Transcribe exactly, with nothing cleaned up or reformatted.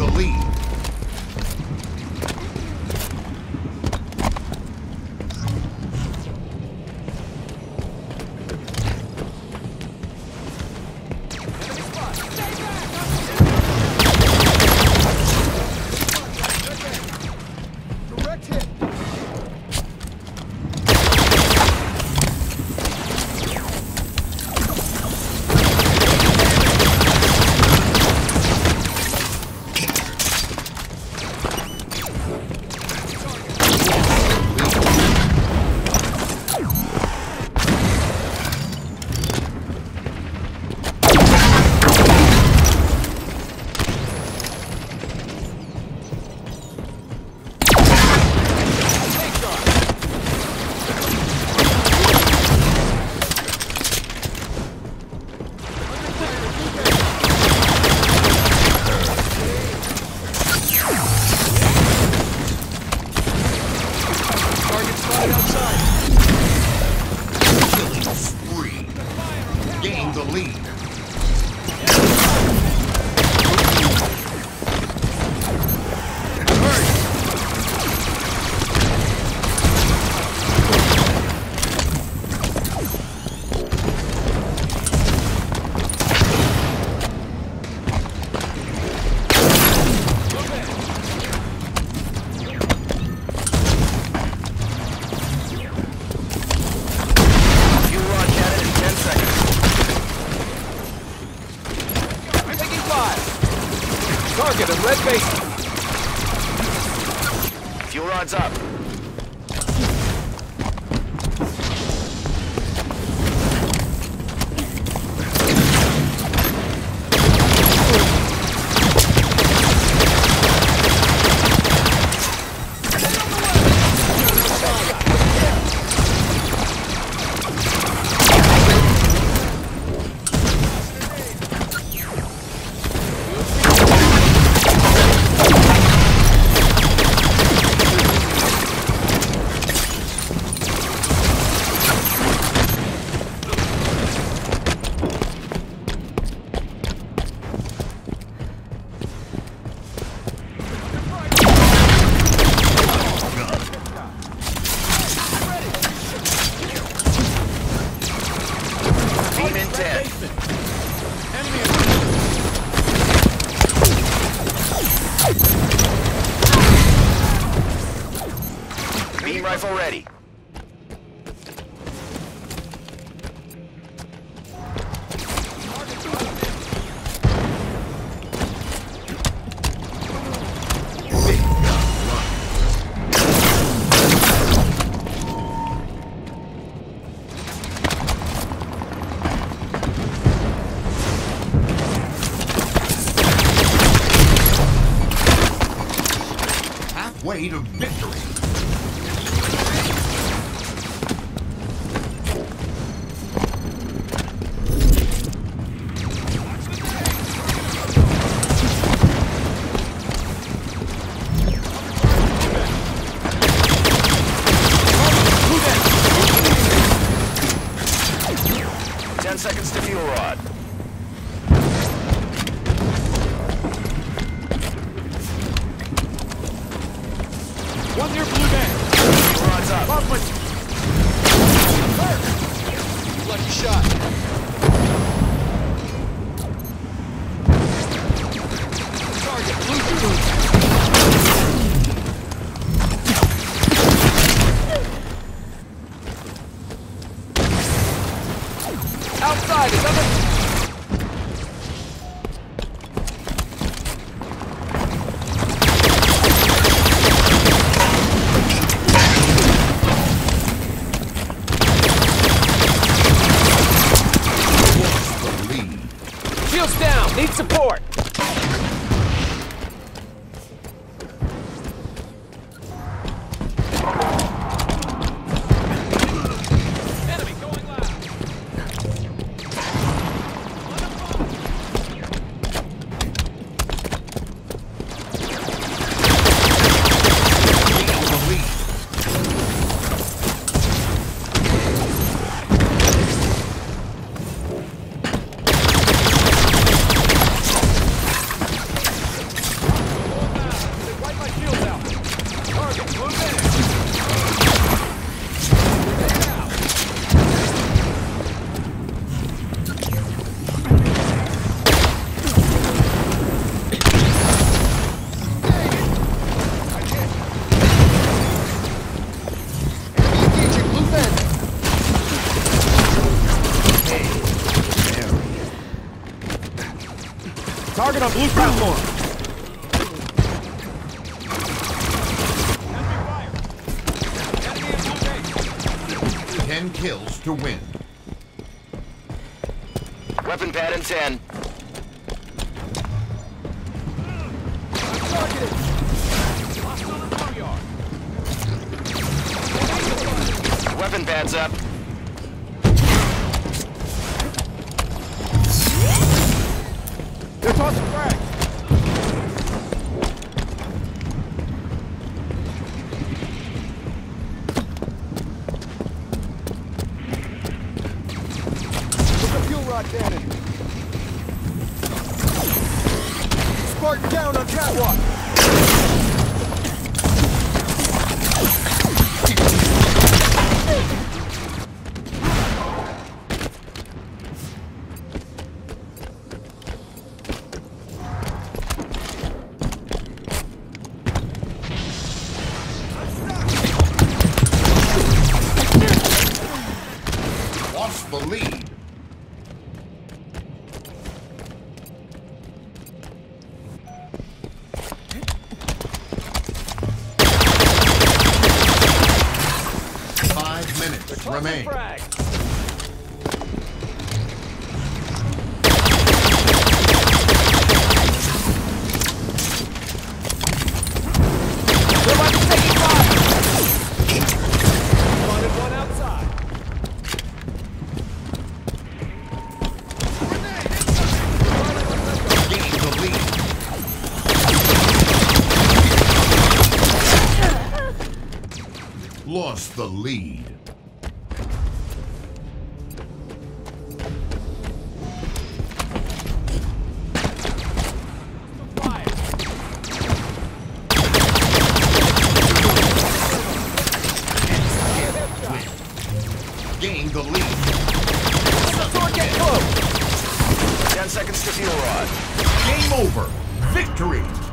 the lead. Gain the lead. Target in red base. Fuel rod's up. Beam rifle ready. Halfway to victory. Ten seconds to fuel rod. One near blue band. Fuel rod's up. Bumping. Lucky shot. Target blue blue. Outside is other. Shields down. Need support. Target on blue platform. Ten kills to win. Weapon pad in ten. Weapon pads up. They're tossing frags. With the fuel rod cannon. Spartan down on catwalk. Lost the lead. Five minutes remain. Frags. They're about to take it off. Spotted one outside. Gain the lead. Lost the lead. Gain the lead. Get close. Ten seconds to fuel rod. Game over. Victory.